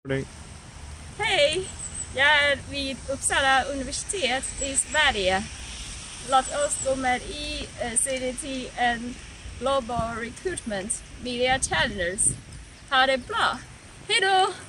för dig? Hej! Jag är vid Uppsala Universitet i Sverige. Låt oss gå med i CDT and Global Recruitment Media Challengers. Ha det bra! Hej då!